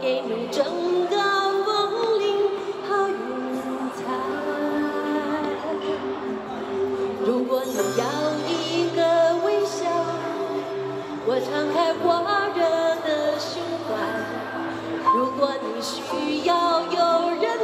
给你整个风铃和云彩。如果你要一个微笑，我敞开火热的胸怀。如果你需要有人